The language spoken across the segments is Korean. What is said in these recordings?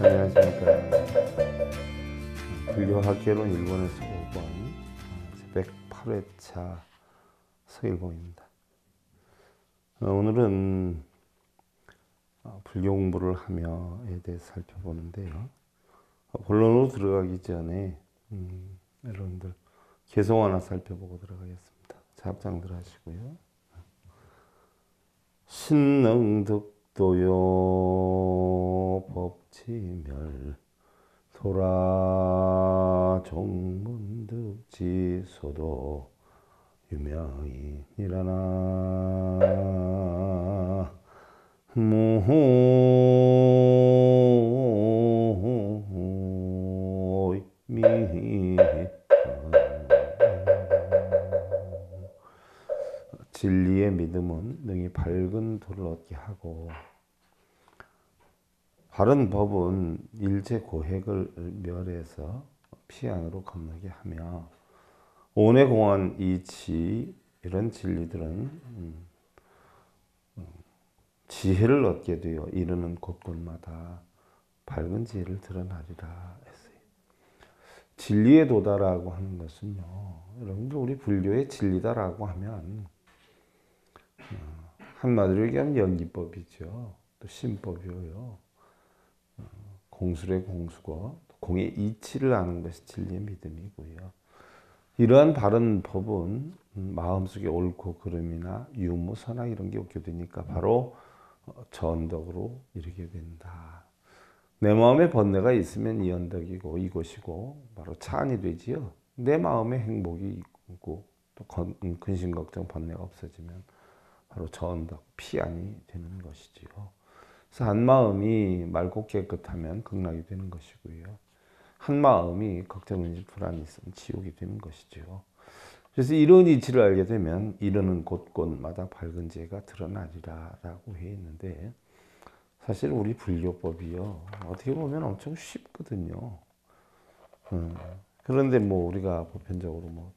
안녕하십니까. 불교학개론 일본에서 5번 제108회차 서일봉입니다. 오늘은 불교 공부를 하며에 대해 살펴보는데요. 본론으로 들어가기 전에 여러분들 개성 하나 살펴보고 들어가겠습니다. 합장들 하시고요. 신능득도요 법치멸 소라 종문득지소도 유명이니라나 무미 진리의 믿음은 능히 밝은 도를 얻게 하고 바른 법은 일체 고획을 멸해서 피안으로 건너게 하며 온에 공한 이치 이런 진리들은 지혜를 얻게 되어 이르는 곳곳마다 밝은 지혜를 드러나리라 했어요. 진리의 도다라고 하는 것은요, 여러분들 우리 불교의 진리다라고 하면 한마디로 얘기하면 연기법이죠. 또 신법이고요. 공술의 공수고 공의 이치를 아는 것이 진리의 믿음이고요. 이러한 바른 법은 마음속에 옳고 그름이나 유무, 선악 이런 게 없게 되니까 바로 전덕으로 이르게 된다. 내 마음에 번뇌가 있으면 이 언덕이고 이곳이고 바로 차안이 되지요. 내 마음에 행복이 있고 또 근심 걱정 번뇌가 없어지면 바로 저언덕 피안이 되는 것이지요. 그래서 한 마음이 맑고 깨끗하면 극락이 되는 것이고요. 한 마음이 걱정, 근심, 불안이 있으면 지옥이 되는 것이죠. 그래서 이런 이치를 알게 되면 이르는 곳곳마다 밝은 지혜가 드러나리라 라고 해 있는데, 사실 우리 불교법이요, 어떻게 보면 엄청 쉽거든요. 그런데 뭐 우리가 보편적으로 뭐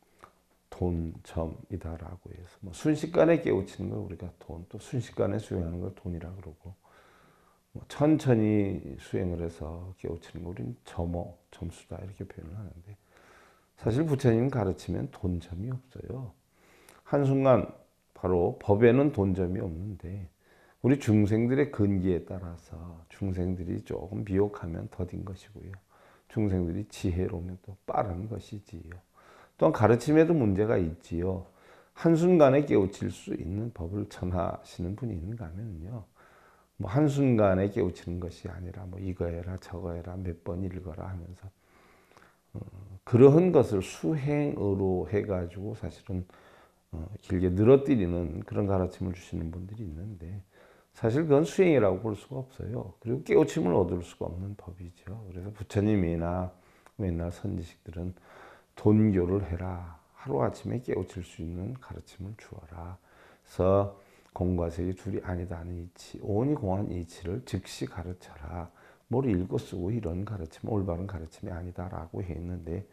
돈점이다라고 해서 뭐 순식간에 깨우치는 걸 우리가 돈, 또 순식간에 수행하는 걸 돈이라 그러고, 뭐 천천히 수행을 해서 깨우치는 걸 우리는 점수다 이렇게 표현을 하는데, 사실 부처님 가르치면 돈점이 없어요. 한순간 바로 법에는 돈점이 없는데 우리 중생들의 근기에 따라서 중생들이 조금 미혹하면 더딘 것이고요. 중생들이 지혜로우면 또 빠른 것이지요. 또한 가르침에도 문제가 있지요. 한순간에 깨우칠 수 있는 법을 전하시는 분이 있는가 하면요, 뭐 한순간에 깨우치는 것이 아니라 뭐 이거 해라 저거 해라 몇 번 읽어라 하면서 그러한 것을 수행으로 해가지고 사실은 길게 늘어뜨리는 그런 가르침을 주시는 분들이 있는데, 사실 그건 수행이라고 볼 수가 없어요. 그리고 깨우침을 얻을 수가 없는 법이죠. 그래서 부처님이나 옛날 선지식들은 돈교를 해라, 하루아침에 깨우칠 수 있는 가르침을 주어라. 그래서 공과 색이 둘이 아니다 하는 이치, 오온이 공한 이치를 즉시 가르쳐라. 뭘 읽고 쓰고 이런 가르침, 올바른 가르침이 아니다라고 했는데,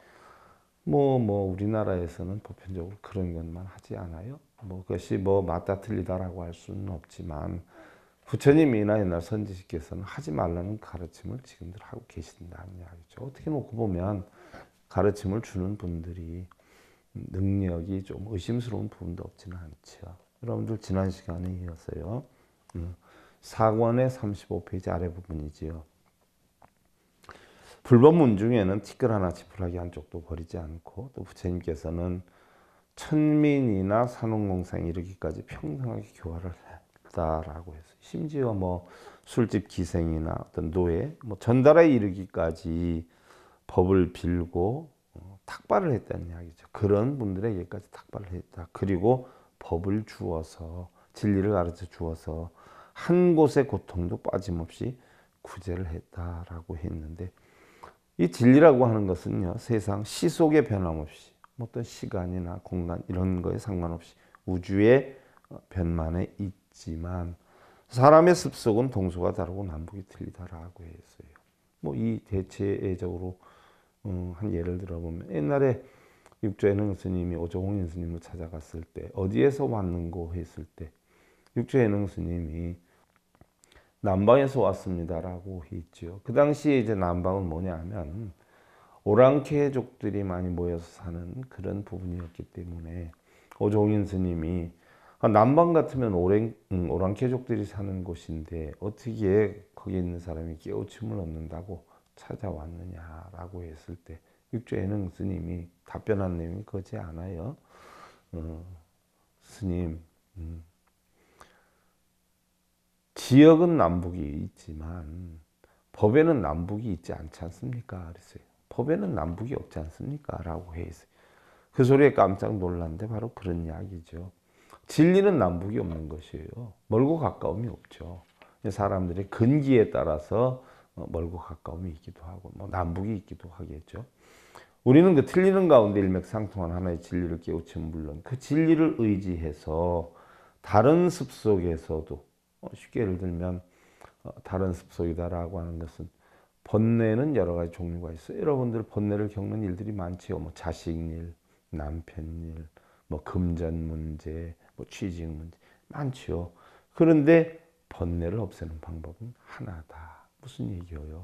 우리나라에서는 보편적으로 그런 것만 하지 않아요. 그것이 맞다 틀리다라고 할 수는 없지만, 부처님이나 옛날 선지식께서는 하지 말라는 가르침을 지금들 하고 계신다는 이야기죠. 어떻게 놓고 보면 가르침을 주는 분들이 능력이 좀 의심스러운 부분도 없지는 않죠. 여러분들 지난 시간에 이어서요, 4권의 35페이지 아래 부분이지요. 불법문 중에는 티끌 하나 지푸라기 한쪽도 버리지 않고, 또 부처님께서는 천민이나 산업공상에 이르기까지 평등하게 교화를 했다라고 해서, 심지어 술집 기생이나 어떤 노예, 전달에 이르기까지 법을 빌고 탁발을 했다는 이야기죠. 그런 분들에게까지 탁발을 했다. 그리고 법을 주어서 진리를 가르쳐 주어서 한 곳의 고통도 빠짐없이 구제를 했다라고 했는데, 이 진리라고 하는 것은요, 세상 시속의 변함없이 어떤 시간이나 공간 이런 거에 상관없이 우주의 변만에 있지만 사람의 습속은 동서가 다르고 남북이 틀리다라고 했어요. 이 대체적으로 한 예를 들어보면, 옛날에 육조해능 스님이 오조공인 스님을 찾아갔을 때 어디에서 왔는고 했을 때 육조해능 스님이 남방에서 왔습니다라고 했죠. 그 당시에 이제 남방은 뭐냐면 오랑캐족들이 많이 모여서 사는 그런 부분이었기 때문에 오종인 스님이 남방 같으면 오랑캐족들이 사는 곳인데 어떻게 거기 있는 사람이 깨우침을 얻는다고 찾아왔느냐라고 했을 때 육조예능 스님이 답변한 내용이 그렇지 않아요. 스님, 지역은 남북이 있지만 법에는 남북이 있지 않지 않습니까? 그랬어요. 법에는 남북이 없지 않습니까? 라고 했어요. 그 소리에 깜짝 놀랐는데 바로 그런 이야기죠. 진리는 남북이 없는 것이에요. 멀고 가까움이 없죠. 사람들의 근기에 따라서 멀고 가까움이 있기도 하고 뭐 남북이 있기도 하겠죠. 우리는 그 틀리는 가운데 일맥상통한 하나의 진리를 깨우치면 물론 그 진리를 의지해서 다른 습속에서도 쉽게 예를 들면 다른 습속이다라고 하는 것은 번뇌는 여러 가지 종류가 있어요. 여러분들 번뇌를 겪는 일들이 많지요. 뭐 자식일, 남편일, 뭐 금전 문제, 뭐 취직 문제 많지요. 그런데 번뇌를 없애는 방법은 하나다. 무슨 얘기예요?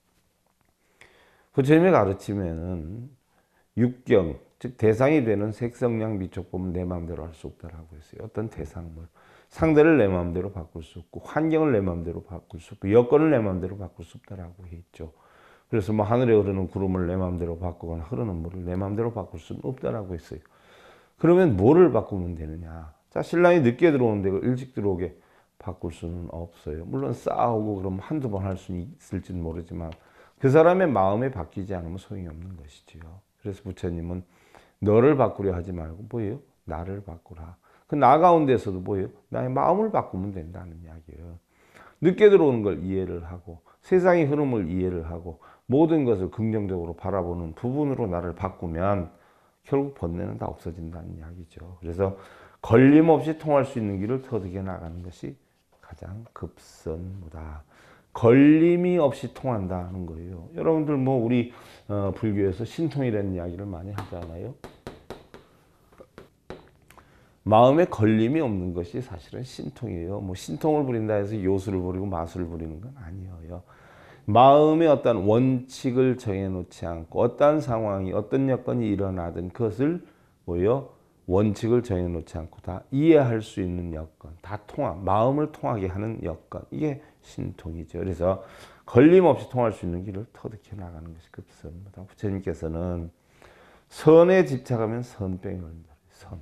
부처님의 가르침에는 육경, 즉 대상이 되는 색성량 미촉법은 내 마음대로 할 수 없다라고 했어요. 어떤 대상물, 상대를 내 마음대로 바꿀 수 없고 환경을 내 마음대로 바꿀 수 없고 여건을 내 마음대로 바꿀 수 없다라고 했죠. 그래서 뭐 하늘에 흐르는 구름을 내 마음대로 바꾸거나 흐르는 물을 내 마음대로 바꿀 수는 없다라고 했어요. 그러면 뭐를 바꾸면 되느냐? 자, 신랑이 늦게 들어오는데 일찍 들어오게 바꿀 수는 없어요. 물론 싸우고 그럼 한두 번 할 수는 있을지는 모르지만 그 사람의 마음이 바뀌지 않으면 소용이 없는 것이지요. 그래서 부처님은 너를 바꾸려 하지 말고 뭐예요? 나를 바꾸라. 그 나 가운데서도 뭐예요? 나의 마음을 바꾸면 된다는 이야기예요. 늦게 들어오는 걸 이해를 하고 세상의 흐름을 이해를 하고 모든 것을 긍정적으로 바라보는 부분으로 나를 바꾸면 결국 번뇌는 다 없어진다는 이야기죠. 그래서 걸림없이 통할 수 있는 길을 터득해 나가는 것이 가장 급선무다. 걸림이 없이 통한다는 거예요. 여러분들 뭐 우리 불교에서 신통이라는 이야기를 많이 하잖아요. 마음에 걸림이 없는 것이 사실은 신통이에요. 뭐 신통을 부린다 해서 요술을 부리고 마술을 부리는 건 아니에요. 마음의 어떤 원칙을 정해놓지 않고 어떤 상황이 어떤 여건이 일어나든 그것을 뭐요? 원칙을 정해놓지 않고 다 이해할 수 있는 여건, 다 마음을 통하게 하는 여건, 이게 신통이죠. 그래서 걸림없이 통할 수 있는 길을 터득해 나가는 것이 급선무다. 부처님께서는 선에 집착하면 선병이 걸린다.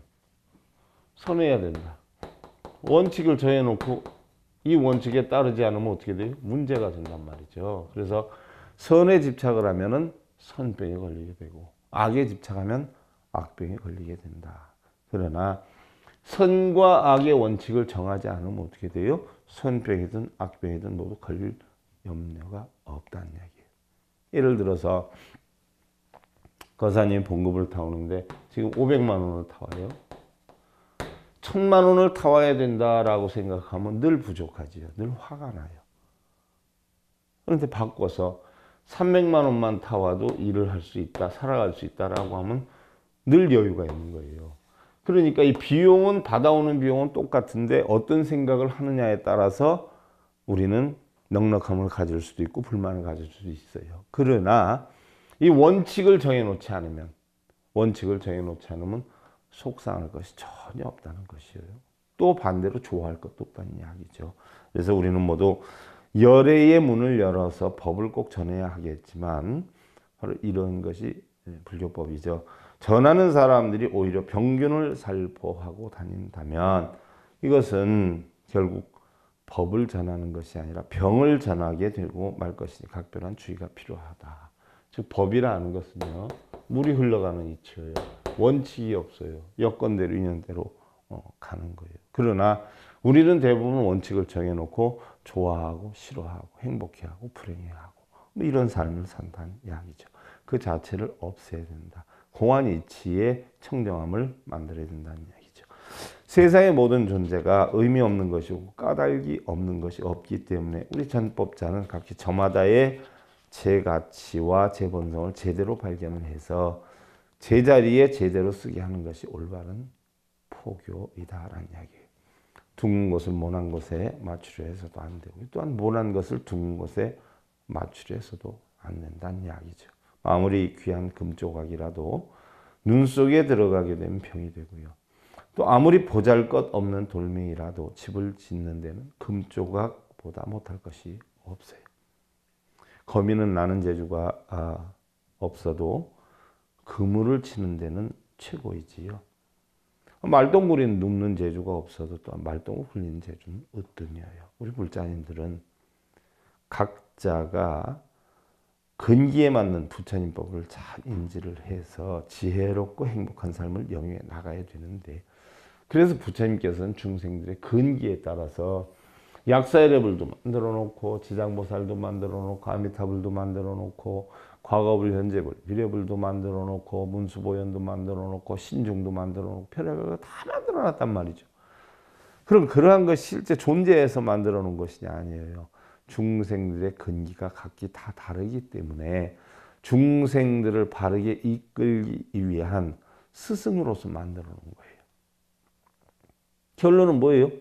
선해야 된다. 원칙을 정해놓고 이 원칙에 따르지 않으면 어떻게 돼요? 문제가 된단 말이죠. 그래서 선에 집착을 하면은 선병에 걸리게 되고 악에 집착하면 악병에 걸리게 된다. 그러나 선과 악의 원칙을 정하지 않으면 어떻게 돼요? 선병이든 악병이든 모두 걸릴 염려가 없다는 이야기예요. 예를 들어서 거사님 봉급을 타오는데 지금 500만 원을 타와요. 1000만 원을 타와야 된다라고 생각하면 늘 부족하지요. 늘 화가 나요. 그런데 바꿔서 300만 원만 타와도 일을 할 수 있다, 살아갈 수 있다라고 하면 늘 여유가 있는 거예요. 그러니까 이 비용은 받아오는 비용은 똑같은데 어떤 생각을 하느냐에 따라서 우리는 넉넉함을 가질 수도 있고 불만을 가질 수도 있어요. 그러나 이 원칙을 정해놓지 않으면 속상할 것이 전혀 없다는 것이에요. 또 반대로 좋아할 것도 없다는 이야기죠. 그래서 우리는 모두 열애의 문을 열어서 법을 꼭 전해야 하겠지만 바로 이런 것이 불교법이죠. 전하는 사람들이 오히려 병균을 살포하고 다닌다면 이것은 결국 법을 전하는 것이 아니라 병을 전하게 되고 말 것이니 각별한 주의가 필요하다. 즉 법이라는 것은요. 물이 흘러가는 이치예요. 원칙이 없어요. 여건대로 인연대로 가는 거예요. 그러나 우리는 대부분 원칙을 정해놓고 좋아하고 싫어하고 행복해하고 불행해하고 뭐 이런 삶을 산다는 이야기죠. 그 자체를 없애야 된다. 공안 이치의 청정함을 만들어야 된다는 이야기죠. 세상의 모든 존재가 의미 없는 것이고 까닭이 없는 것이 없기 때문에 우리 전법자는 각기 저마다의 제 가치와 제 본성을 제대로 발견을 해서 제자리에 제대로 쓰게 하는 것이 올바른 포교이다라는 이야기예요. 둥근 것을 모난 것에 맞추려 해서도 안 되고, 또한 모난 것을 둥근 것에 맞추려 해서도 안 된다는 이야기죠. 아무리 귀한 금조각이라도 눈 속에 들어가게 되면 병이 되고요. 또 아무리 보잘것없는 돌멩이라도 집을 짓는 데는 금조각보다 못할 것이 없어요. 거미는 나는 재주가 없어도 그물을 치는 데는 최고이지요. 말동무리는 눕는 재주가 없어도 또 말동을 굴리는 재주는 으뜸이에요. 우리 불자님들은 각자가 근기에 맞는 부처님법을 잘 인지를 해서 지혜롭고 행복한 삶을 영위해 나가야 되는데, 그래서 부처님께서는 중생들의 근기에 따라서 약사여러분도 만들어 놓고, 지장보살도 만들어 놓고, 아미타불도 만들어 놓고, 과거불, 현재불, 미래불도 만들어 놓고, 문수보현도 만들어 놓고, 신중도 만들어 놓고, 별의별 거 다 만들어 놨단 말이죠. 그럼 그러한 것이 실제 존재해서 만들어 놓은 것이 아니에요. 중생들의 근기가 각기 다 다르기 때문에 중생들을 바르게 이끌기 위한 스승으로서 만들어 놓은 거예요. 결론은 뭐예요?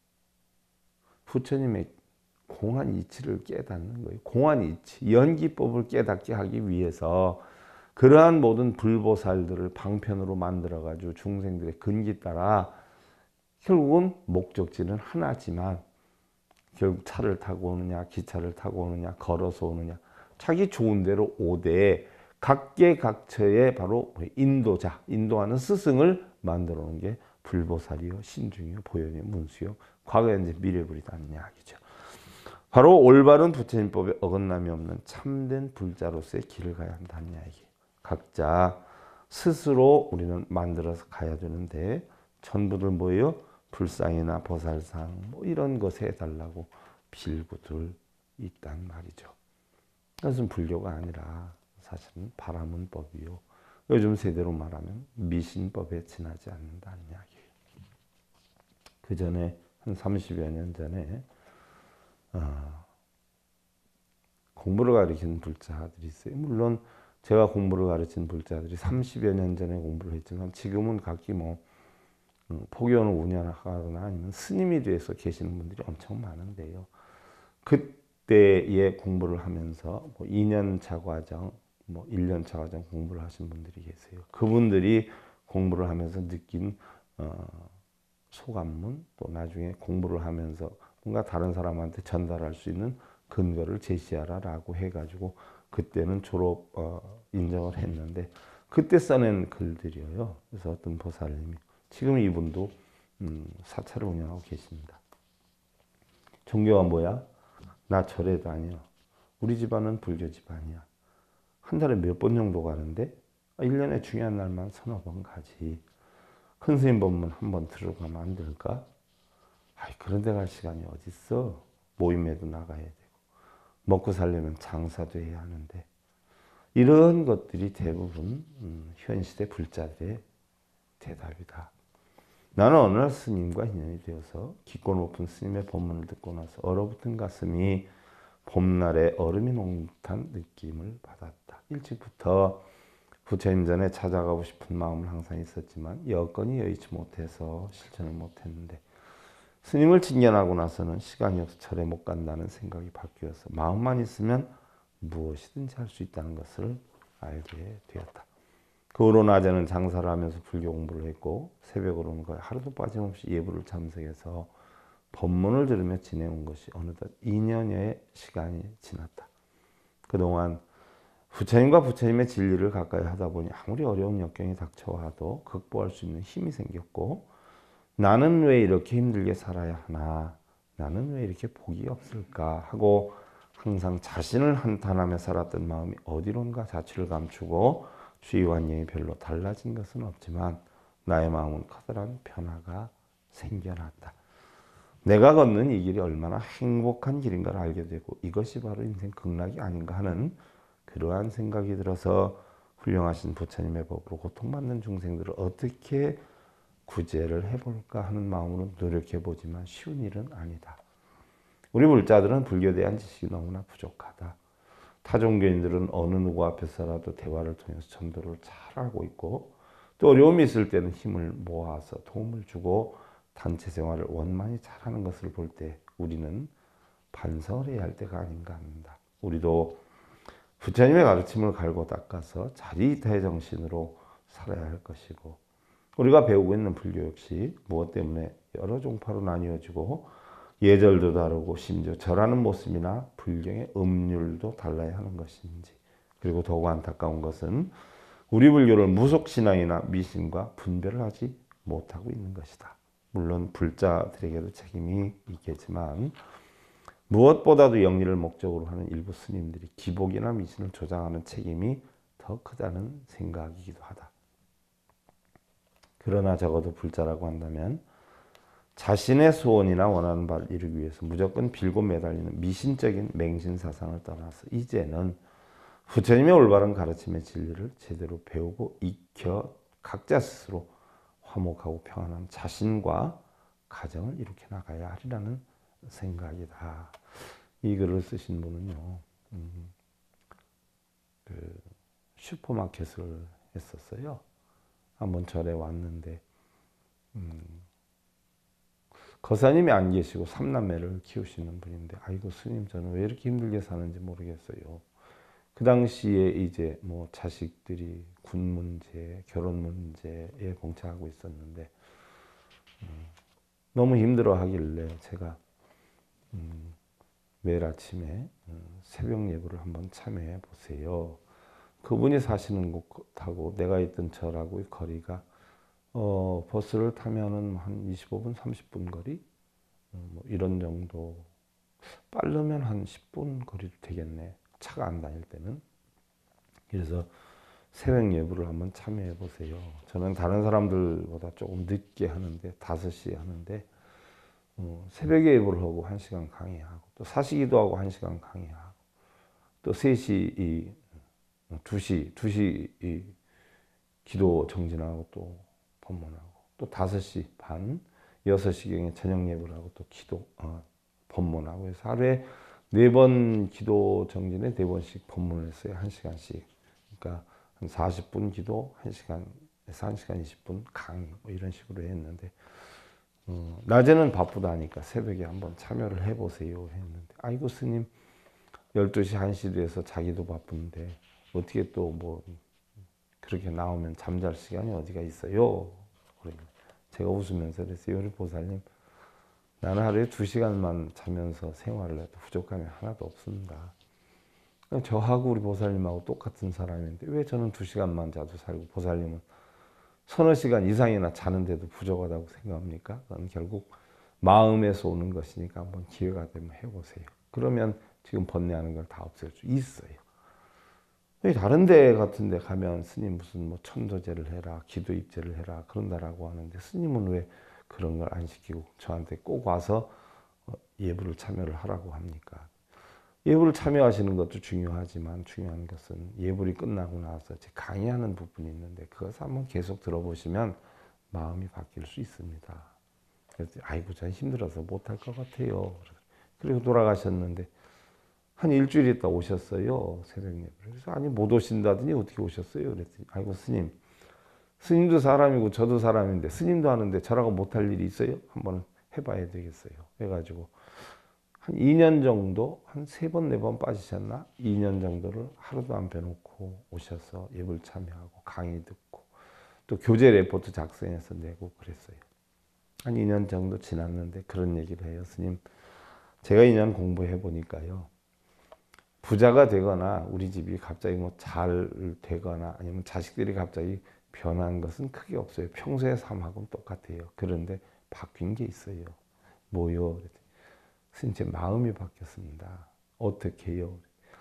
부처님의 공한 이치를 깨닫는 거예요. 공한 이치, 연기법을 깨닫게 하기 위해서 그러한 모든 불보살들을 방편으로 만들어가지고 중생들의 근기 따라 결국은 목적지는 하나지만, 결국 차를 타고 오느냐, 기차를 타고 오느냐, 걸어서 오느냐, 자기 좋은 대로 오되 각계각처의 바로 인도자, 인도하는 스승을 만들어 놓은 게 불보살이요, 신중이요, 보현이요, 문수요, 과거, 현재, 미래불이라는 이야기죠. 바로 올바른 부처님법에 어긋남이 없는 참된 불자로서의 길을 가야 한다는 이야기. 각자 스스로 우리는 만들어서 가야 되는데, 전부들 뭐예요? 불상이나 보살상 뭐 이런 것에 해달라고 빌고들 있단 말이죠. 그것은 불교가 아니라 사실은 바라문법이요, 요즘 세대로 말하면 미신법에 지나지 않는다는 이야기예요. 그 전에 한 30여 년 전에 공부를 가르치는 불자들이 있어요. 물론 제가 공부를 가르친 불자들이 30여 년 전에 공부를 했지만 지금은 각기 포교원을 운영하거나 아니면 스님이 돼서 계시는 분들이 엄청 많은데요. 그때의 공부를 하면서 2년차 과정, 1년차 과정 공부를 하신 분들이 계세요. 그분들이 공부를 하면서 느낀 소감문, 또 나중에 공부를 하면서 뭔가 다른 사람한테 전달할 수 있는 근거를 제시하라라고 해가지고 그때는 졸업 인정을 했는데, 그때 써낸 글들이에요. 그래서 어떤 보살님이, 지금 이분도 사찰을 운영하고 계십니다. 종교가 뭐야? 나 절에 다녀. 우리 집안은 불교 집안이야. 한 달에 몇 번 정도 가는데 1년에 중요한 날만 서너 번 가지. 큰 스님 법문 한 번 들어가면 안 될까? 아이, 그런 데 갈 시간이 어딨어. 모임에도 나가야 되고 먹고 살려면 장사도 해야 하는데, 이런 것들이 대부분 현 시대 불자들의 대답이다. 나는 어느 날 스님과 인연이 되어서 깊고 높은 스님의 법문을 듣고 나서 얼어붙은 가슴이 봄날에 얼음이 녹는 듯한 느낌을 받았다. 일찍부터 부처님 전에 찾아가고 싶은 마음은 항상 있었지만 여건이 여의치 못해서 실천을 못했는데, 스님을 직견하고 나서는 시간이 없어 절에 못 간다는 생각이 바뀌어서 마음만 있으면 무엇이든지 할 수 있다는 것을 알게 되었다. 그 후로 낮에는 장사를 하면서 불교 공부를 했고, 새벽으로는 거의 하루도 빠짐없이 예불을 참석해서 법문을 들으며 지내온 것이 어느덧 2년여의 시간이 지났다. 그동안 부처님과 부처님의 진리를 가까이 하다 보니 아무리 어려운 역경이 닥쳐와도 극복할 수 있는 힘이 생겼고, 나는 왜 이렇게 힘들게 살아야 하나, 나는 왜 이렇게 복이 없을까 하고 항상 자신을 한탄하며 살았던 마음이 어디론가 자취를 감추고 주의 환경이 별로 달라진 것은 없지만 나의 마음은 커다란 변화가 생겨났다. 내가 걷는 이 길이 얼마나 행복한 길인가를 알게 되고, 이것이 바로 인생 극락이 아닌가 하는 그러한 생각이 들어서 훌륭하신 부처님의 법으로 고통받는 중생들을 어떻게 구제를 해볼까 하는 마음으로 노력해보지만 쉬운 일은 아니다. 우리 불자들은 불교에 대한 지식이 너무나 부족하다. 타종교인들은 어느 누구 앞에서라도 대화를 통해서 전도를 잘 하고 있고, 또 어려움이 있을 때는 힘을 모아서 도움을 주고 단체 생활을 원만히 잘하는 것을 볼 때 우리는 반성을 해야 할 때가 아닌가 합니다. 우리도 부처님의 가르침을 갈고 닦아서 자리대정신으로 살아야 할 것이고, 우리가 배우고 있는 불교 역시 무엇 때문에 여러 종파로 나뉘어지고 예절도 다르고 심지어 절하는 모습이나 불경의 음률도 달라야 하는 것인지, 그리고 더욱 안타까운 것은 우리 불교를 무속신앙이나 미신과 분별을 하지 못하고 있는 것이다. 물론 불자들에게도 책임이 있겠지만 무엇보다도 영리를 목적으로 하는 일부 스님들이 기복이나 미신을 조장하는 책임이 더 크다는 생각이기도 하다. 그러나 적어도 불자라고 한다면 자신의 소원이나 원하는 바를 이루기 위해서 무조건 빌고 매달리는 미신적인 맹신 사상을 떠나서 이제는 부처님의 올바른 가르침의 진리를 제대로 배우고 익혀 각자 스스로 화목하고 평안한 자신과 가정을 이룩해 나가야 하리라는 생각이다. 이 글을 쓰신 분은요, 슈퍼마켓을 했었어요. 한번 절에 왔는데 거사님이 안 계시고 삼남매를 키우시는 분인데, 아이고 스님 저는 왜 이렇게 힘들게 사는지 모르겠어요. 그 당시에 이제 뭐 자식들이 군 문제, 결혼 문제에 봉착하고 있었는데 너무 힘들어 하길래 제가 매일 아침에 새벽 예불을 한번 참여해 보세요. 그분이 사시는 곳하고 내가 있던 절하고의 거리가 버스를 타면은 한 25분, 30분 거리? 뭐 이런 정도. 빠르면 한 10분 거리도 되겠네. 차가 안 다닐 때는. 그래서 새벽 예불을 한번 참여해 보세요. 저는 다른 사람들보다 조금 늦게 하는데 5시에 하는데 새벽에 예불을 하고 1시간 강의하고 또 사시기도 하고 1시간 강의하고 또 3시 2시 이 기도 정진하고 또 법문하고 또 5시 반 6시경에 저녁 예불을 하고 또 기도 법문하고 해서 하루에 4번 기도 정진에 4번씩 법문을 했어요. 1시간씩. 그러니까 한 40분 기도 1시간에서 1시간 20분 강의 뭐 이런 식으로 했는데 낮에는 바쁘다니까 새벽에 한번 참여를 해보세요 했는데, 아이고 스님 12시 1시 돼서 자기도 바쁜데 어떻게 또 뭐 그렇게 나오면 잠잘 시간이 어디가 있어요. 그러니까 제가 웃으면서 그랬어요. 우리 보살님, 나는 하루에 2시간만 자면서 생활을 해도 부족함이 하나도 없습니다. 저하고 우리 보살님하고 똑같은 사람인데 왜 저는 2시간만 자도 살고 보살님은 서너 시간 이상이나 자는데도 부족하다고 생각합니까? 그건 결국 마음에서 오는 것이니까 한번 기회가 되면 해보세요. 그러면 지금 번뇌하는 걸 다 없앨 수 있어요. 다른 데 같은 데 가면 스님 무슨 뭐 천도제를 해라, 기도 입제를 해라 그런다라고 하는데 스님은 왜 그런 걸 안 시키고 저한테 꼭 와서 예불을 참여를 하라고 합니까? 예불을 참여하시는 것도 중요하지만 중요한 것은 예불이 끝나고 나서 강의하는 부분이 있는데 그것을 한번 계속 들어보시면 마음이 바뀔 수 있습니다. 그래서 아이고 전 힘들어서 못할 것 같아요. 그리고 돌아가셨는데 한 일주일 있다 오셨어요. 새벽 예불. 그래서 아니 못 오신다더니 어떻게 오셨어요? 그랬더니 아이고 스님도 사람이고 저도 사람인데 스님도 하는데 저라고 못할 일이 있어요? 한번 해봐야 되겠어요. 해가지고 한 2년 정도, 한 3번, 4번 빠지셨나? 2년 정도를 하루도 안 빼놓고 오셔서 예불 참여하고 강의 듣고 또 교재 레포트 작성해서 내고 그랬어요. 한 2년 정도 지났는데 그런 얘기를 해요. 스님, 제가 2년 공부해 보니까요. 부자가 되거나 우리 집이 갑자기 뭐 잘 되거나 아니면 자식들이 갑자기 변한 것은 크게 없어요. 평소의 삶하고는 똑같아요. 그런데 바뀐 게 있어요. 뭐요? 스님 제 마음이 바뀌었습니다. 어떻게 해요?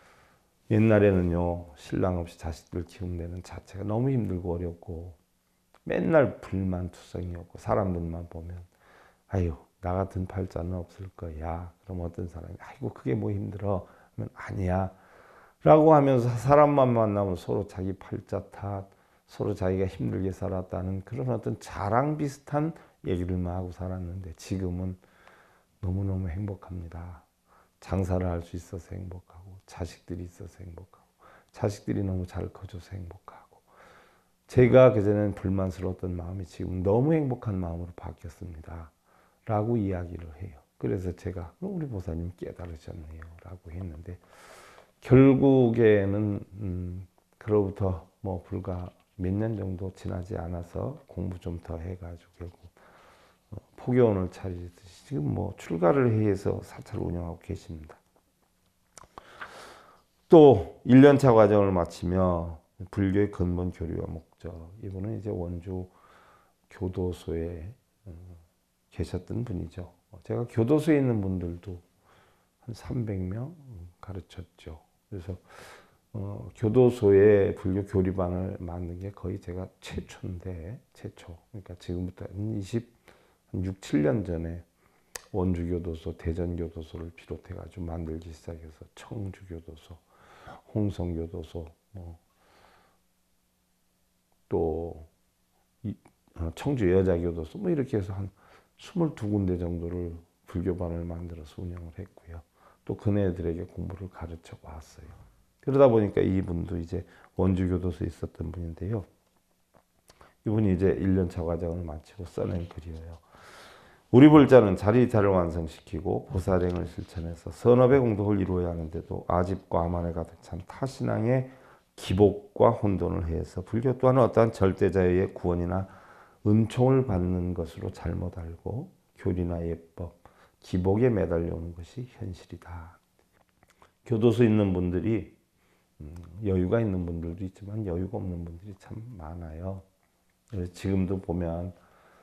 옛날에는요 신랑 없이 자식들 키우는 자체가 너무 힘들고 어렵고 맨날 불만투성이었고 사람들만 보면 아유 나 같은 팔자는 없을 거야. 그럼 어떤 사람이 아이고 그게 뭐 힘들어? 하면 아니야 라고 하면서 사람만 만나면 서로 자기 팔자 탓 서로 자기가 힘들게 살았다는 그런 어떤 자랑 비슷한 얘기들만 하고 살았는데 지금은 너무너무 행복합니다. 장사를 할 수 있어서 행복하고 자식들이 있어서 행복하고 자식들이 너무 잘 커줘서 행복하고 제가 그전에는 불만스러웠던 마음이 지금 너무 행복한 마음으로 바뀌었습니다. 라고 이야기를 해요. 그래서 제가 우리 보사님 깨달으셨네요 라고 했는데, 결국에는 그로부터 뭐 불과 몇 년 정도 지나지 않아서 공부 좀 더 해가지고 결국 포교원을 차리듯이 지금 뭐 출가를 해서 사찰을 운영하고 계십니다. 또 1년차 과정을 마치며 불교의 근본 교리와 목적, 이분은 이제 원주 교도소에 계셨던 분이죠. 제가 교도소에 있는 분들도 한 300명 가르쳤죠. 그래서 교도소에 불교 교리반을 만든 게 거의 제가 최초인데, 최초. 그러니까 지금부터 한 6, 7년 전에 원주교도소, 대전교도소를 비롯해가지고 만들기 시작해서 청주교도소, 홍성교도소, 또 청주 여자교도소, 뭐 이렇게 해서 한 22군데 정도를 불교반을 만들어서 운영을 했고요. 또 그네들에게 공부를 가르쳐 왔어요. 그러다 보니까 이분도 이제 원주교도소에 있었던 분인데요. 이분이 이제 1년차 과정을 마치고 써낸 글이에요. 우리 불자는 자리이탈을 완성시키고 보살행을 실천해서 선업의 공덕을 이루어야 하는데도 아집과 아만에 가득 찬 타신앙의 기복과 혼돈을 해서 불교 또한 어떠한 절대자유의 구원이나 은총을 받는 것으로 잘못 알고 교리나 예법, 기복에 매달려오는 것이 현실이다. 교도소에 있는 분들이 여유가 있는 분들도 있지만 여유가 없는 분들이 참 많아요. 그래서 지금도 보면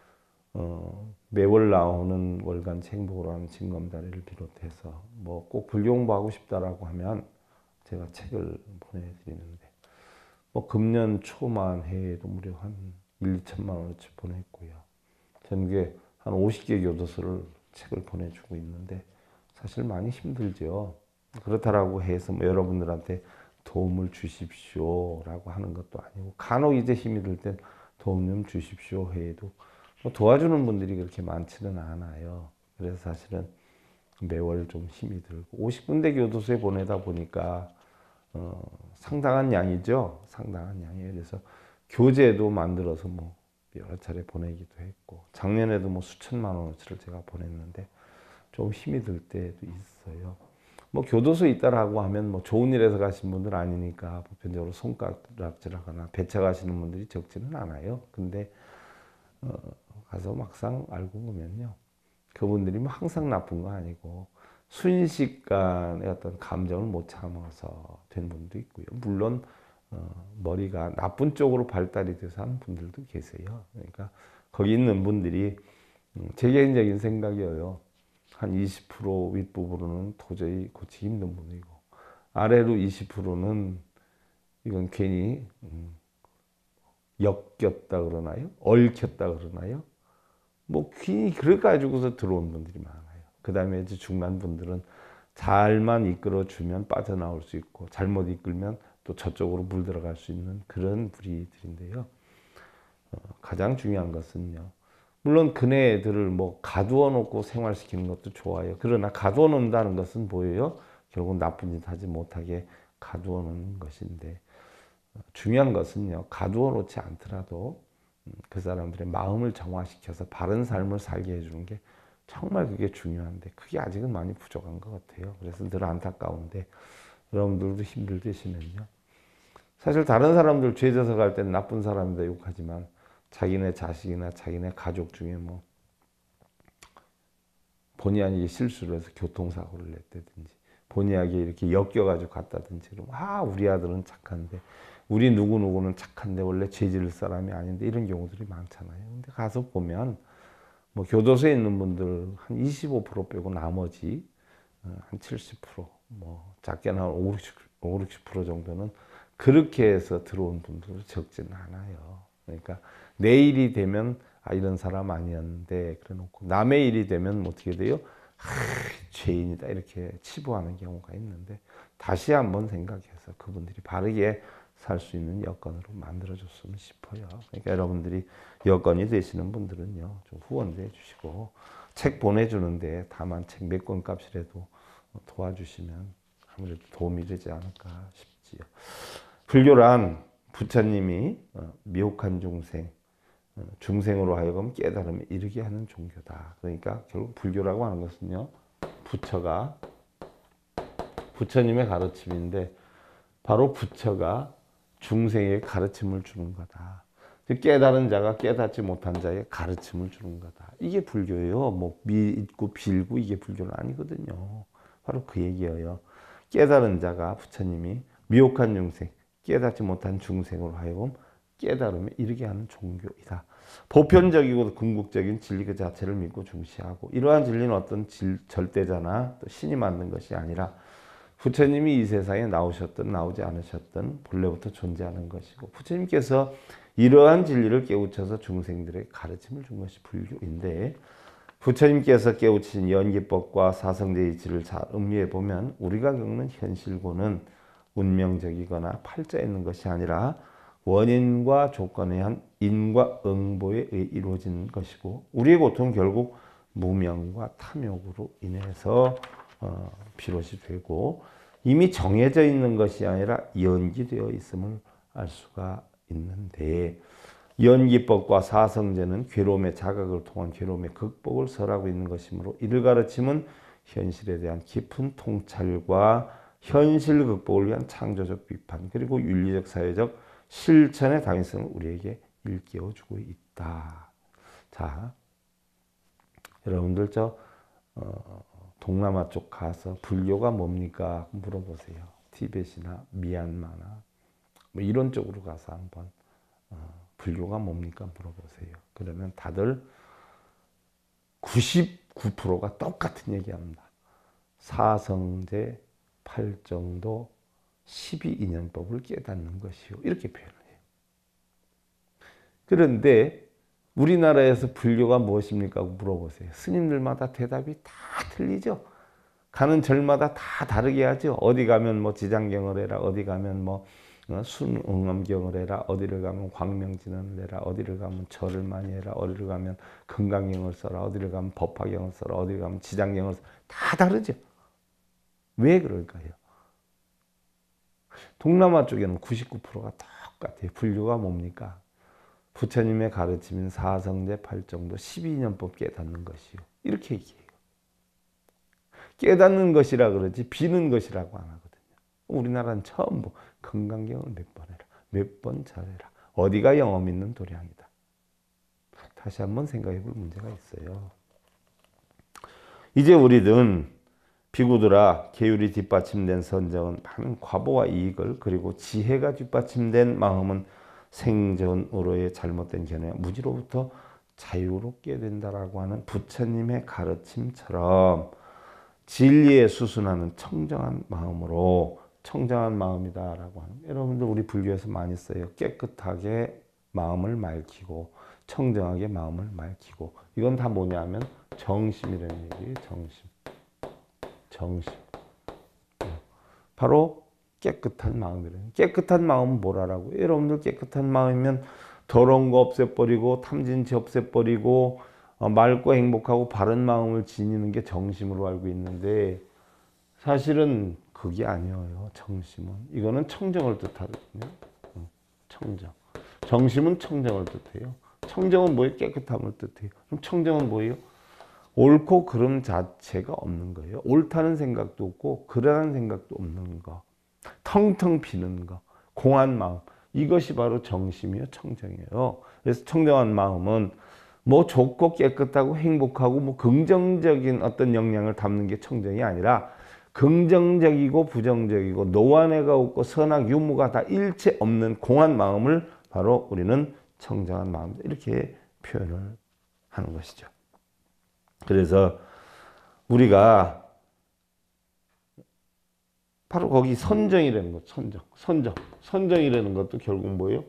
매월 나오는 월간 행복으로 하는 징검다리를 비롯해서 뭐 꼭 불교 공부하고 싶다라고 하면 제가 책을 보내드리는데, 뭐 금년 초만 해에도 무려 한 1, 2천만 원어치 보냈고요. 전국에 한 50개 교도소를 책을 보내주고 있는데 사실 많이 힘들죠. 그렇다라고 해서 뭐 여러분들한테 도움을 주십시오라고 하는 것도 아니고, 간혹 이제 힘이 들 땐 도움 좀 주십시오 해도 뭐 도와주는 분들이 그렇게 많지는 않아요. 그래서 사실은 매월 좀 힘이 들고 50군데 교도소에 보내다 보니까 상당한 양이죠. 상당한 양이에요. 그래서 교재도 만들어서 뭐 여러 차례 보내기도 했고, 작년에도 뭐 수천만 원어치를 제가 보냈는데 좀 힘이 들 때도 있어요. 뭐 교도소에 있다라고 하면 뭐 좋은 일에서 가신 분들 아니니까 보편적으로 손가락질하거나 배차 가시는 분들이 적지는 않아요. 근데 가서 막상 알고 보면요, 그분들이 뭐 항상 나쁜 거 아니고 순식간에 어떤 감정을 못 참아서 된 분도 있고요. 물론 머리가 나쁜 쪽으로 발달이 돼서 하는 분들도 계세요. 그러니까 거기 있는 분들이 제 개인적인 생각이에요. 한 20% 윗부분은 도저히 고치기 힘든 분이고, 아래로 20%는 이건 괜히 엮였다 그러나요? 얽혔다 그러나요? 뭐 괜히 그래가지고서 들어온 분들이 많아요. 그 다음에 이제 중간 분들은 잘만 이끌어주면 빠져나올 수 있고, 잘못 이끌면 또 저쪽으로 물 들어갈 수 있는 그런 부리들인데요. 가장 중요한 것은요, 물론 그네들을 뭐 가두어 놓고 생활시키는 것도 좋아요. 그러나 가두어 놓는다는 것은 뭐예요? 결국 나쁜 짓 하지 못하게 가두어 놓는 것인데, 중요한 것은요, 가두어 놓지 않더라도 그 사람들의 마음을 정화시켜서 바른 삶을 살게 해주는 게 정말 그게 중요한데, 그게 아직은 많이 부족한 것 같아요. 그래서 늘 안타까운데, 여러분들도 힘들으시면요, 사실 다른 사람들 죄져서 갈 때는 나쁜 사람이다 욕하지만 자기네 자식이나 자기네 가족 중에 뭐 본의 아니게 실수를 해서 교통사고를 냈다든지, 본의 아니게 이렇게 엮여가지고 갔다든지, 그럼 우리 아들은 착한데, 우리 누구누구는 착한데 원래 죄질 사람이 아닌데, 이런 경우들이 많잖아요. 근데 가서 보면 뭐 교도소에 있는 분들 한 25% 빼고 나머지 한 70%, 뭐 작게는 한 5, 60% 정도는 그렇게 해서 들어온 분들은 적지는 않아요. 그러니까 내 일이 되면 이런 사람 아니었는데 그래 놓고, 남의 일이 되면 어떻게 돼요? 죄인이다 이렇게 치부하는 경우가 있는데, 다시 한번 생각해서 그분들이 바르게 살 수 있는 여건으로 만들어줬으면 싶어요. 그러니까 여러분들이 여건이 되시는 분들은요, 좀 후원도 해주시고, 책 보내주는데 다만 책 몇 권 값이라도 도와주시면 아무래도 도움이 되지 않을까 싶지요. 불교란 부처님이 미혹한 중생, 중생으로 하여금 깨달음에 이르게 하는 종교다. 그러니까 결국 불교라고 하는 것은요, 부처님의 가르침인데 바로 부처가 중생에게 가르침을 주는 거다. 깨달은 자가 깨닫지 못한 자에게 가르침을 주는 거다. 이게 불교예요. 뭐 믿고 빌고 이게 불교는 아니거든요. 바로 그 얘기예요. 깨달은 자가 부처님이 미혹한 중생, 깨닫지 못한 중생으로 하여금 깨달음에 이르게 하는 종교이다. 보편적이고 궁극적인 진리 그 자체를 믿고 중시하고, 이러한 진리는 어떤 절대자나 또 신이 만든 것이 아니라 부처님이 이 세상에 나오셨든 나오지 않으셨든 본래부터 존재하는 것이고, 부처님께서 이러한 진리를 깨우쳐서 중생들에게 가르침을 준 것이 불교인데, 부처님께서 깨우치신 연기법과 사성제 이치를 잘 음미해 보면 우리가 겪는 현실고는 운명적이거나 팔자 있는 것이 아니라 원인과 조건에 의한 인과 응보에 의해 이루어진 것이고, 우리의 고통은 결국 무명과 탐욕으로 인해서 비롯이 되고, 이미 정해져 있는 것이 아니라 연기되어 있음을 알 수가 있는데, 연기법과 사성제는 괴로움의 자각을 통한 괴로움의 극복을 설하고 있는 것이므로, 이를 가르침은 현실에 대한 깊은 통찰과 현실 극복을 위한 창조적 비판, 그리고 윤리적 사회적 실천의 당위성을 우리에게 일깨워주고 있다. 자, 여러분들 동남아 쪽 가서 불교가 뭡니까 물어보세요. 티벳이나 미얀마나 뭐 이런 쪽으로 가서 한번 불교가 뭡니까 물어보세요. 그러면 다들 99%가 똑같은 얘기합니다. 사성제, 팔정도, 12인연법을 깨닫는 것이요. 이렇게 표현을 해요. 그런데 우리나라에서 불교가 무엇입니까? 물어보세요. 스님들마다 대답이 다 틀리죠. 가는 절마다 다 다르게 하죠. 어디 가면 뭐 지장경을 해라, 어디 가면 뭐 순응엄경을 해라, 어디를 가면 광명진언을 해라, 어디를 가면 절을 많이 해라, 어디를 가면 금강경을 써라, 어디를 가면 법화경을 써라, 어디를 가면 지장경을 써라. 다 다르죠. 왜 그럴까요? 동남아 쪽에는 99%가 똑같아요. 불교가 뭡니까? 부처님의 가르침인 사성제, 팔정도, 12인연법 깨닫는 것이요. 이렇게 얘기해요. 깨닫는 것이라 그러지 비는 것이라고 안 하거든요. 우리나라는 처음 건강경을 몇 번 해라, 몇 번 잘해라. 어디가 영험 있는 도량이다. 다시 한번 생각해 볼 문제가 있어요. 이제 우리는 비구들아, 계율이 뒷받침된 선정은 많은 과보와 이익을, 그리고 지혜가 뒷받침된 마음은 생전으로의 잘못된 견해, 무지로부터 자유롭게 된다라고 하는 부처님의 가르침처럼 진리에 수순하는 청정한 마음으로, 청정한 마음이다라고 하는, 여러분들 우리 불교에서 많이 써요. 깨끗하게 마음을 맑히고 청정하게 마음을 맑히고, 이건 다 뭐냐면 정심이라는 얘기예요. 정심. 바로 깨끗한 마음이래요. 깨끗한 마음은 뭐라고? 여러분들 깨끗한 마음이면 더러운 거 없애버리고 탐진치 없애버리고 맑고 행복하고 바른 마음을 지니는 게 정심으로 알고 있는데, 사실은 그게 아니에요. 정심은 이거는 청정을 뜻하거든요. 청정. 정심은 청정을 뜻해요. 청정은 뭐예요? 깨끗함을 뜻해요. 그럼 청정은 뭐예요? 옳고 그름 자체가 없는 거예요. 옳다는 생각도 없고 그러한 생각도 없는 거. 텅텅 비는 거. 공한 마음. 이것이 바로 정심이요, 청정이에요. 그래서 청정한 마음은 뭐 좋고 깨끗하고 행복하고 뭐 긍정적인 어떤 영향을 담는 게 청정이 아니라, 긍정적이고 부정적이고 노안해가 없고 선악 유무가 다 일체 없는 공한 마음을 바로 우리는 청정한 마음이다, 이렇게 표현을 하는 것이죠. 그래서 우리가 바로 거기 선정이라는 것, 선정이라는 것도 결국 뭐예요?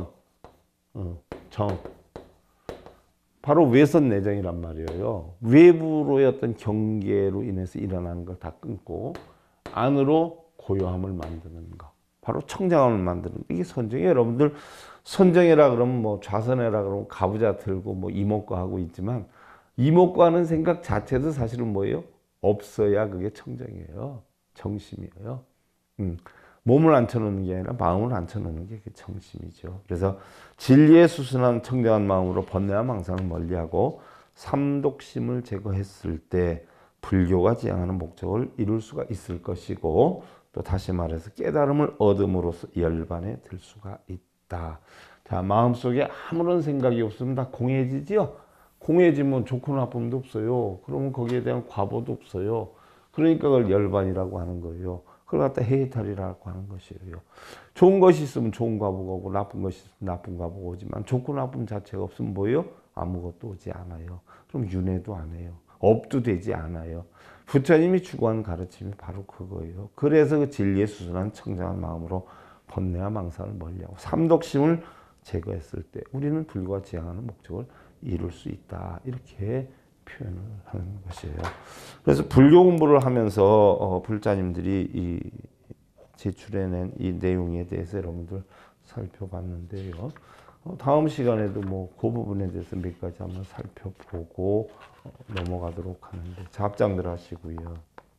정. 바로 외선 내정이란 말이에요. 외부로의 어떤 경계로 인해서 일어나는 걸 다 끊고 안으로 고요함을 만드는 것. 바로 청정함을 만드는 것. 이게 선정이에요. 여러분들 선정해라 그러면 뭐 좌선해라 그러면 가부좌 들고 뭐 이목구 하고 있지만, 이목구 하는 생각 자체도 사실은 뭐예요? 없어야 그게 청정이에요. 정심이에요. 몸을 앉혀놓는 게 아니라 마음을 앉혀놓는 게 그 정심이죠. 그래서 진리에 수순한 청정한 마음으로 번뇌와 망상을 멀리하고 삼독심을 제거했을 때 불교가 지향하는 목적을 이룰 수가 있을 것이고, 또 다시 말해서 깨달음을 얻음으로써 열반에 들 수가 있다. 자, 마음속에 아무런 생각이 없으면 다 공해지죠. 공해지면 좋고 나쁨도 없어요. 그러면 거기에 대한 과보도 없어요. 그러니까 그걸 열반이라고 하는 거예요. 그걸 갖다 해탈이라고 하는 것이에요. 좋은 것이 있으면 좋은 과보가 오고 나쁜 것이 있으면 나쁜 과보가 오지만 좋고 나쁨 자체가 없으면 뭐예요? 아무것도 오지 않아요. 그럼 윤회도 안 해요. 업도 되지 않아요. 부처님이 추구한 가르침이 바로 그거예요. 그래서 그 진리에 수순한 청정한 마음으로 번뇌와 망상을 멀리하고 삼독심을 제거했을 때 우리는 불교가 지향하는 목적을 이룰 수 있다. 이렇게 표현을 하는 것이에요. 그래서 불교 공부를 하면서 불자님들이 이 제출해낸 이 내용에 대해서 여러분들 살펴봤는데요. 다음 시간에도 뭐 그 부분에 대해서 몇 가지 한번 살펴보고 넘어가도록 하는데 잡장들 하시고요.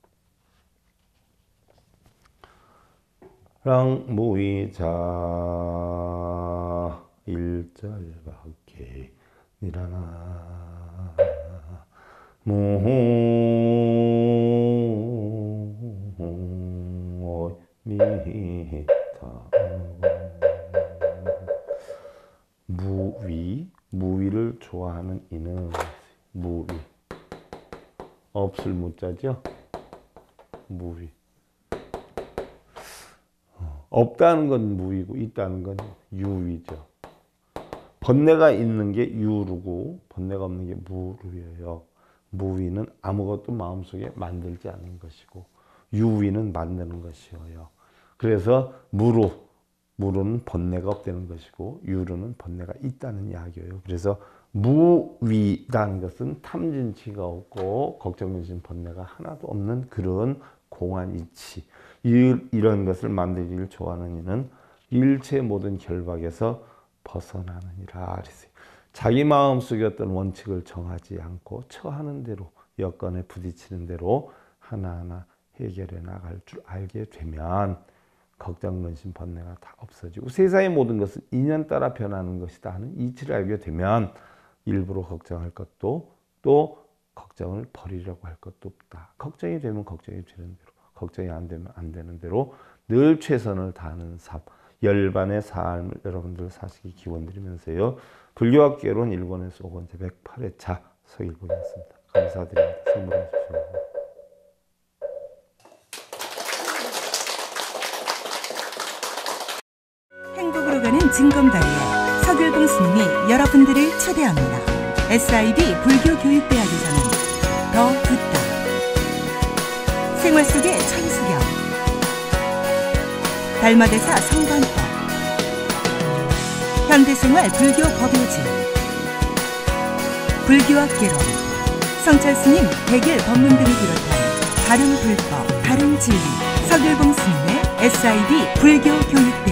랑무이자 일절밖에 니라나 무위를 좋아하는 이는 무위 없을 무자죠. 무위 없다는 건 무위고 있다는 건 유위죠. 번뇌가 있는 게 유루고 번뇌가 없는 게 무루예요. 무위는 아무것도 마음속에 만들지 않는 것이고 유위는 만드는 것이에요. 그래서 무루는 번뇌가 없다는 것이고 유루는 번뇌가 있다는 이야기예요. 그래서 무위라는 것은 탐진치가 없고 걱정근심 번뇌가 하나도 없는 그런 공한 이치, 이런 것을 만들기를 좋아하는 이는 일체 모든 결박에서 벗어나느니라 그랬어요. 자기 마음속에 어떤 원칙을 정하지 않고 처하는 대로 여건에 부딪히는 대로 하나하나 해결해 나갈 줄 알게 되면 걱정, 근심, 번뇌가 다 없어지고 세상의 모든 것은 인연 따라 변하는 것이다 하는 이치를 알게 되면 일부러 걱정할 것도 또 걱정을 버리려고 할 것도 없다. 걱정이 되면 걱정이 되는 대로, 걱정이 안 되면 안 되는 대로 늘 최선을 다하는 삶, 열반의 삶을 여러분들 사시기 기원드리면서요. 불교학개론 1권에서 5권째 108회차 서일본이었습니다. 감사드립니다. 선물하십시오. 행복으로 가는 징검다리에 서길봉 스님이 여러분들을 초대합니다. SIB 불교교육대학에서는 더 듣다, 생활 속의 천수경, 달마대사 성관법, 현대생활 불교 법요지, 불교학개론, 성찰스님 백일 법문 등을 비롯한 다른 불법, 다른 진리, 서길봉 스님의 SIB 불교교육대학